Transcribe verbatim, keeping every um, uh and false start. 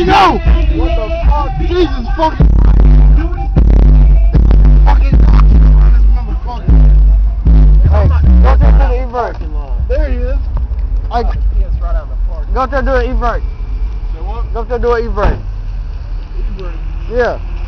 go! What the fuck? Jesus fucking fucking Hey, go up there and do the e-brake. There he is. I, go up there and do an e-brake. Say what? Go up there and do an e-brake. E-brake? Yeah.